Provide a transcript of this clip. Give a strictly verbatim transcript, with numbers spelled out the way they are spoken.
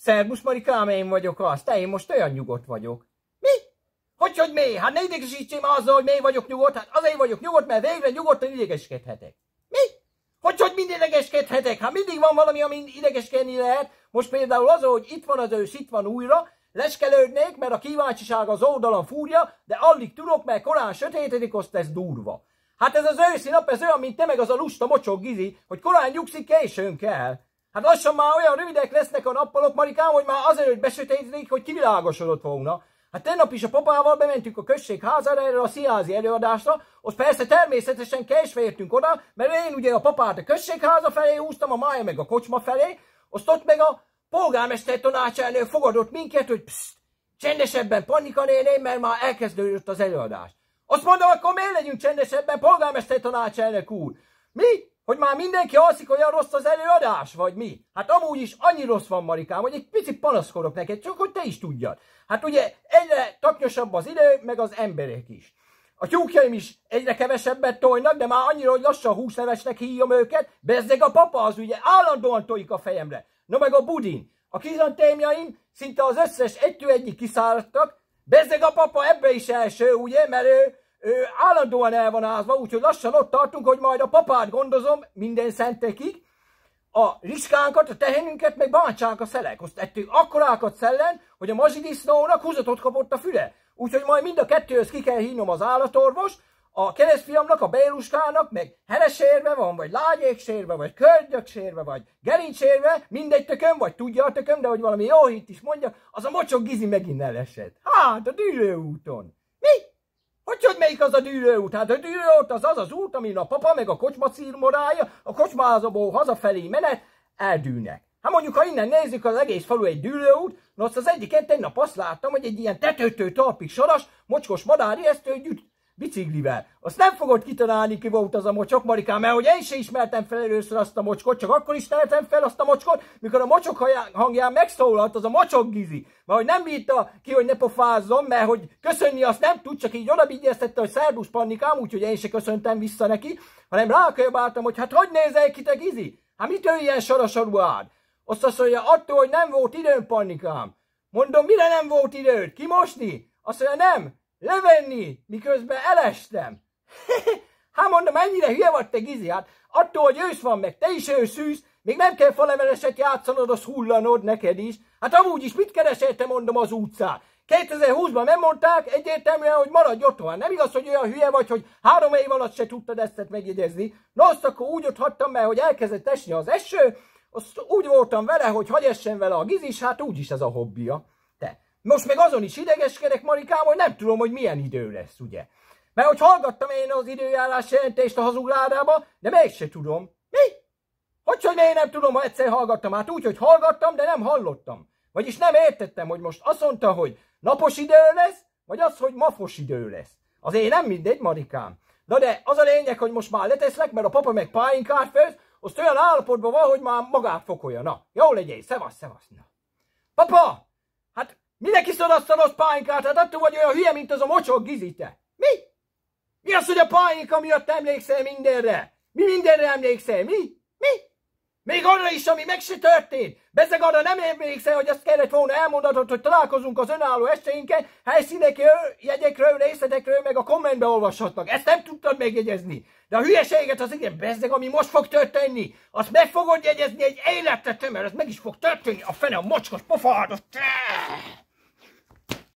Szerbusz Marikám, én vagyok az. Te, én most olyan nyugodt vagyok. Mi? Hogy, hogy mi? Hát ne idegesítsél már azzal, hogy mi vagyok nyugodt. Hát azért vagyok nyugodt, mert végre nyugodtan idegeskedhetek. Mi? Hogy, hogy mind idegeskedhetek? Hát mindig van valami, amin idegeskedni lehet. Most például az, hogy itt van az ősz, itt van újra. Leskelődnék, mert a kíváncsiság az oldalon fúrja, de alig tudok, mert korán sötétedik, azt ez durva. Hát ez az őszi nap, ez olyan, mint te meg az a lusta mocsok Gizi, hogy korán nyugszik, későn kell. Hát lassan már olyan rövidek lesznek a nappalok, Marikám, hogy már azért, hogy besötétedik, hogy kivilágosodott volna. Hát tegnap is a papával bementünk a község házára erre a színházi előadásra, ott persze természetesen késve értünk oda, mert én ugye a papát a községháza felé húztam, a Mája meg a kocsma felé, azt ott meg a polgármester tanácselnök fogadott minket, hogy pszt, csendesebben Pannika néném, mert már elkezdődött az előadás. Azt mondom, akkor miért legyünk csendesebben, polgármester tanácselnök úr? Mi? Hogy már mindenki alszik, olyan rossz az előadás, vagy mi? Hát amúgy is annyi rossz van, Marikám, hogy egy picit panaszkodok neked, csak hogy te is tudjad. Hát ugye egyre taknyosabb az idő, meg az emberek is. A tyúkjaim is egyre kevesebbet tojnak, de már annyira, hogy lassan húszlevesnek hívjam őket, bezzeg a papa az ugye állandóan tojik a fejemre. No meg a budin. A kizantémjaim szinte az összes egytől egyig kiszáradtak, bezzeg a papa ebbe is első, ugye, mert ő, ő állandóan el van ázva, úgyhogy lassan ott tartunk, hogy majd a papát gondozom minden szentekig, a riskánkat, a tehenünket, meg bántsák a szelek. Azt ettük akkorákat szellen, hogy a mazsidisznónak húzatot kapott a füle. Úgyhogy majd mind a kettőhöz ki kell hívnom az állatorvos, a keresztfiamnak, a Béluskának, meg heresérve van, vagy lágyéksérve, vagy körgyöksérve, vagy gerincsérve, mindegy tököm, vagy tudja a tököm, de hogy valami jó hit is mondja, az a mocsok Gizi megint elesett. Hát, a Dűlőúton. Mi? Hogy, hogy melyik az a Dűlőút? Hát a Dűlőút az az az út, amin a papa meg a kocsma círmorája, a kocsmázából hazafelé menet eldűlnek. Hát mondjuk, ha innen nézzük, az egész falu egy Dűlőút, no azt az egyiken tegnap azt láttam, hogy egy ilyen tetőtől talpig saras, mocskos madárijesztő gyűjt biciklivel. Azt nem fogod kitalálni, ki volt az a mocsok, Marikám, mert hogy én se ismertem fel először azt a mocskot, csak akkor ismertem fel azt a mocskot, mikor a mocsok hangján megszólalt az a mocsok Gizi. Mert hogy nem bírta ki, hogy ne pofázzon, mert hogy köszönni azt nem tud, csak így odabigyeztette, hogy szerbusz Pannikám, úgyhogy én se köszöntem vissza neki, hanem rákölyabáltam, hogy hát hogy nézel ki te Gizi? Hát mit ő ilyen sarasarú ád? Azt azt mondja, attól, hogy nem volt időm, Pannikám. Mondom, mire nem volt időd? Kimosni? Azt mondja, nem. Levenni, miközben elestem. Hát mondom, ennyire hülye vagy te Gizi, hát attól, hogy ősz van meg, te is őszűsz, még nem kell faleveleset játszanod, az hullanod neked is. Hát amúgy is mit keresel, te mondom az utcán? kétezer-húszban nem mondták egyértelműen, hogy maradj otthon. Nem igaz, hogy olyan hülye vagy, hogy három év alatt se tudtad ezt megjegyezni. No, azt akkor úgy ott hagytam, mert hogy elkezdett esni az eső, azt úgy voltam vele, hogy hagy essen vele a Gizis, hát úgyis ez a hobbija. Te. Most meg azon is idegeskedek, Marikám, hogy nem tudom, hogy milyen idő lesz, ugye? Mert hogy hallgattam én az időjárás jelentést a hazugládába, de mégse tudom. Mi? Hogy, hogy én nem tudom, ha egyszer hallgattam? Hát úgy, hogy hallgattam, de nem hallottam. Vagyis nem értettem, hogy most azt mondta, hogy napos idő lesz, vagy az, hogy mafos idő lesz. Azért nem mindegy, Marikám. Na de az a lényeg, hogy most már leteszlek, mert a papa meg pálinkát főz, azt olyan állapotban van, hogy már magát fokolja. Na, jó legyél, szevasz, szevasz. Na. Papa! Hát minek iszod azt a rossz pálinkát? Hát attól vagy olyan hülye, mint az a mocsok Gizi, te. Mi? Mi az, hogy a pálinka miatt emlékszel mindenre? Mi mindenre emlékszel? Mi? Mi? Még arra is, ami meg se történt. Bezeg arra nem emlékszel, hogy azt kellett volna elmondatod, hogy találkozunk az önálló esteinken, helyszínekről, jegyekről, részletekről, meg a kommentbe olvashatnak. Ezt nem tudtad megjegyezni. De a hülyeséget az igen, bezzeg, ami most fog történni, azt meg fogod jegyezni egy életre, mert ez meg is fog történni, a fene a mocskos pofádat.